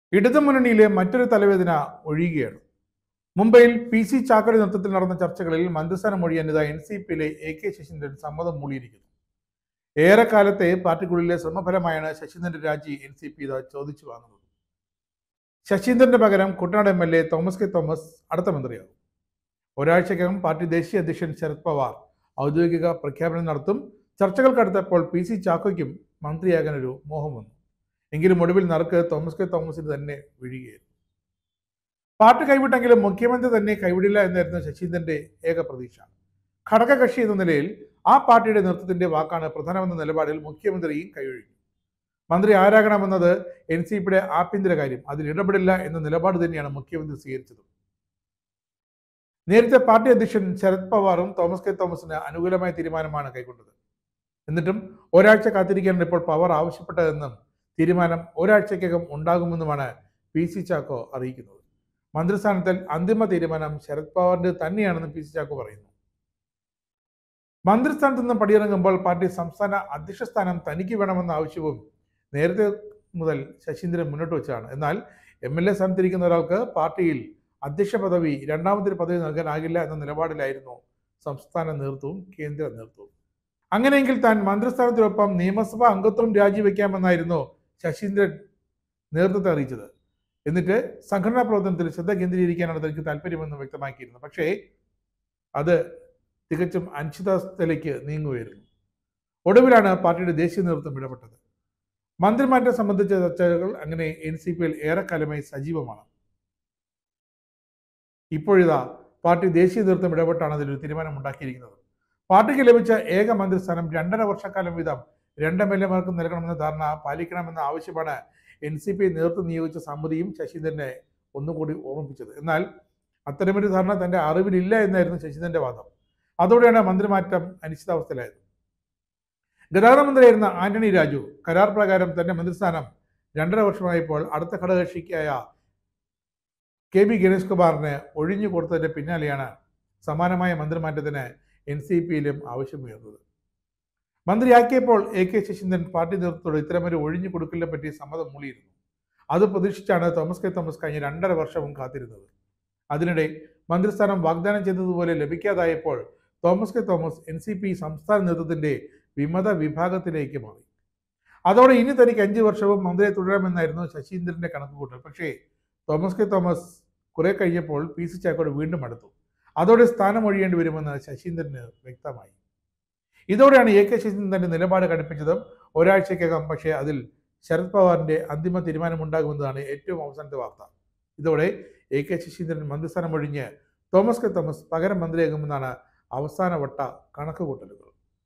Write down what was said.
ഇടതുമുന്നണിയിലെ മറ്റൊരു തലവേദന ഒഴിയുകയാണ്. മുംബൈയിൽ പി.സി. ചാക്കോയുടെ നേതൃത്വത്തിൽ നടന്ന ചർച്ചകളിൽ മന്ത്രിസ്ഥാനം ഒഴിയാനിതാ എൻ.സി.പിയിലെ എ.കെ. ശശീന്ദ്രൻ സമ്മതം മൂളിയിരിക്കുന്നു. ഏറെക്കാലത്തെ പാർട്ടിക്കുള്ളിലെ ശ്രമഫലമായാണ് ശശീന്ദ്രന്റെ രാജി എൻ.സി.പി ചോദിച്ചു വാങ്ങുന്നത്. ശശീന്ദ്രന്റെ പകരം കുട്ടനാട് എം.എൽ.എ. തോമസ് കെ തോമസ് അടുത്ത മന്ത്രിയാകും. ഒരാഴ്ചക്കകം പാർട്ടി ദേശീയ അധ്യക്ഷൻ ശരത് പവാർ ഔദ്യോഗിക പ്രഖ്യാപനം നടത്തും. ചർച്ചകൾക്കടുത്തപ്പോൾ പി.സി. ചാക്കോയ്ക്കും മന്ത്രിയാകാൻ ഒരു മോഹം വന്നു. എങ്കിലും ഒടുവിൽ നറുക്ക് തോമസ് കെ തോമസിന് തന്നെ വീഴുകയായിരുന്നു. പാർട്ടി കൈവിട്ടെങ്കിലും മുഖ്യമന്ത്രി തന്നെ കൈവിടില്ല എന്നായിരുന്നു ശശീന്ദ്രന്റെ ഏക പ്രതീക്ഷ. ഘടകകക്ഷി എന്ന നിലയിൽ ആ പാർട്ടിയുടെ നേതൃത്വത്തിന്റെ വാക്കാണ് പ്രധാനമെന്ന നിലപാടിൽ മുഖ്യമന്ത്രിയും കൈയൊഴിഞ്ഞു. മന്ത്രി ആരാകണമെന്നത് എൻ.സി.പിയുടെ ആഭ്യന്തര കാര്യം, അതിൽ ഇടപെടില്ല എന്ന നിലപാട് തന്നെയാണ് മുഖ്യമന്ത്രി സ്വീകരിച്ചത്. നേരത്തെ പാർട്ടി അധ്യക്ഷൻ ശരത് പവാറും തോമസ് കെ തോമസിന് അനുകൂലമായ തീരുമാനമാണ് കൈക്കൊണ്ടത്. എന്നിട്ടും ഒരാഴ്ച കാത്തിരിക്കാനാണ് ഇപ്പോൾ പവാർ ആവശ്യപ്പെട്ടതെന്നും തീരുമാനം ഒരാഴ്ചക്കകം ഉണ്ടാകുമെന്നുമാണ് പി.സി. ചാക്കോ അറിയിക്കുന്നത്. മന്ത്രിസ്ഥാനത്തിൽ അന്തിമ തീരുമാനം ശരത് പവാറിന്റെ തന്നെയാണെന്ന് പി.സി. ചാക്കോ പറയുന്നു. മന്ത്രിസ്ഥാനത്ത് നിന്ന് പടിയിറങ്ങുമ്പോൾ പാർട്ടി സംസ്ഥാന അധ്യക്ഷ സ്ഥാനം തനിക്ക് വേണമെന്ന ആവശ്യവും നേരത്തെ മുതൽ ശശീന്ദ്രൻ മുന്നോട്ട് വെച്ചതാണ്. എന്നാൽ എം.എൽ.എ. സ്ഥാനത്തിരിക്കുന്ന ഒരാൾക്ക് പാർട്ടിയിൽ അധ്യക്ഷ പദവി രണ്ടാമതൊരു പദവി നൽകാനാകില്ല എന്ന നിലപാടിലായിരുന്നു സംസ്ഥാന നേതൃത്വവും കേന്ദ്ര നേതൃത്വവും. അങ്ങനെയെങ്കിൽ താൻ മന്ത്രിസ്ഥാനത്തിനൊപ്പം നിയമസഭാ അംഗത്വം രാജിവെക്കാമെന്നായിരുന്നു ശശീന്ദ്രൻ നേതൃത്വത്തെ അറിയിച്ചത്. എന്നിട്ട് സംഘടനാ പ്രവർത്തനത്തിൽ ശ്രദ്ധ കേന്ദ്രീകരിക്കാനാണ് തനിക്ക് താല്പര്യമെന്ന് വ്യക്തമാക്കിയിരുന്നു. പക്ഷേ അത് തികച്ചും അനിശ്ചിതാവസ്ഥയിലേക്ക് നീങ്ങുകയായിരുന്നു. ഒടുവിലാണ് പാർട്ടിയുടെ ദേശീയ നേതൃത്വം ഇടപെട്ടത്. മന്ത്രിമാറ്റം സംബന്ധിച്ച ചർച്ചകൾ അങ്ങനെ എൻ.സി.പിയിൽ ഏറെക്കാലമായി സജീവമാണ്. ഇപ്പോഴിതാ പാർട്ടി ദേശീയ നേതൃത്വം ഇടപെട്ടാണ് അതിലൊരു തീരുമാനമുണ്ടാക്കിയിരിക്കുന്നത്. പാർട്ടിക്ക് ലഭിച്ച ഏക മന്ത്രിസ്ഥാനം 2.5 വർഷക്കാലം വീതം 2 എം.എൽ.എമാർക്ക് നൽകണമെന്ന ധാരണ പാലിക്കണമെന്ന ആവശ്യമാണ് എൻ.സി.പി നേതൃത്വം നിയോഗിച്ച സമിതിയും ശശീന്ദ്രനെ ഒന്നുകൂടി ഓർമ്മിപ്പിച്ചത്. എന്നാൽ അത്തരമൊരു ധാരണ തന്റെ അറിവിലില്ല എന്നായിരുന്നു ശശീന്ദ്രന്റെ വാദം. അതോടെയാണ് മന്ത്രിമാറ്റം അനിശ്ചിതാവസ്ഥയിലായത്. ഗതാഗത മന്ത്രിയായിരുന്ന ആന്റണി രാജു കരാർ പ്രകാരം തന്റെ മന്ത്രിസ്ഥാനം 2.5 വർഷമായപ്പോൾ അടുത്ത ഘടകകക്ഷിക്കായ കെ.ബി. ഗണേഷ് കുമാറിന് ഒഴിഞ്ഞു കൊടുത്തതിന്റെ പിന്നാലെയാണ് സമാനമായ മന്ത്രിമാറ്റത്തിന് എൻ.സി.പിയിലും ആവശ്യമുയർന്നത്. മന്ത്രിയാക്കിയപ്പോൾ എ.കെ. ശശീന്ദ്രൻ പാർട്ടി നേതൃത്വത്തോട് ഇത്തരമൊരു ഒഴിഞ്ഞു കൊടുക്കലിനെ പറ്റി സമ്മതം മൂളിയിരുന്നു. അത് പ്രതീക്ഷിച്ചാണ് തോമസ് കെ തോമസ് കഴിഞ്ഞ 2.5 വർഷവും കാത്തിരുന്നത്. അതിനിടെ മന്ത്രിസ്ഥാനം വാഗ്ദാനം ചെയ്തതുപോലെ ലഭിക്കാതായപ്പോൾ തോമസ് കെ തോമസ് എൻ.സി.പി സംസ്ഥാന നേതൃത്വത്തിന്റെ വിമത വിഭാഗത്തിലേക്ക് മാറി. അതോടെ ഇനി തനിക്ക് 5 വർഷവും മന്ത്രിയെ തുടരാമെന്നായിരുന്നു ശശീന്ദ്രന്റെ കണക്കുകൂട്ടൽ. പക്ഷേ തോമസ് കെ തോമസ് കുറെ കഴിഞ്ഞപ്പോൾ പി.സി. ചാക്കോട് വീണ്ടും അടുത്തു. അതോടെ സ്ഥാനം ഒഴിയേണ്ടി വരുമെന്ന് ശശീന്ദ്രന് വ്യക്തമായി. ഇതോടെയാണ് എ.കെ. ശശീന്ദ്രൻ തന്റെ നിലപാട് കടുപ്പിച്ചതും ഒരാഴ്ചക്കകം പക്ഷേ അതിൽ ശരത് പവാറിന്റെ അന്തിമ തീരുമാനമുണ്ടാകുമെന്നതാണ് ഏറ്റവും അവസാനത്തെ വാർത്ത. ഇതോടെ എ.കെ. ശശീന്ദ്രൻ മന്ത്രിസ്ഥാനം ഒഴിഞ്ഞ് തോമസ് കെ തോമസ് പകരം മന്ത്രിയാകുമെന്നാണ് അവസാനവട്ട കണക്കുകൂട്ടലുകൾ.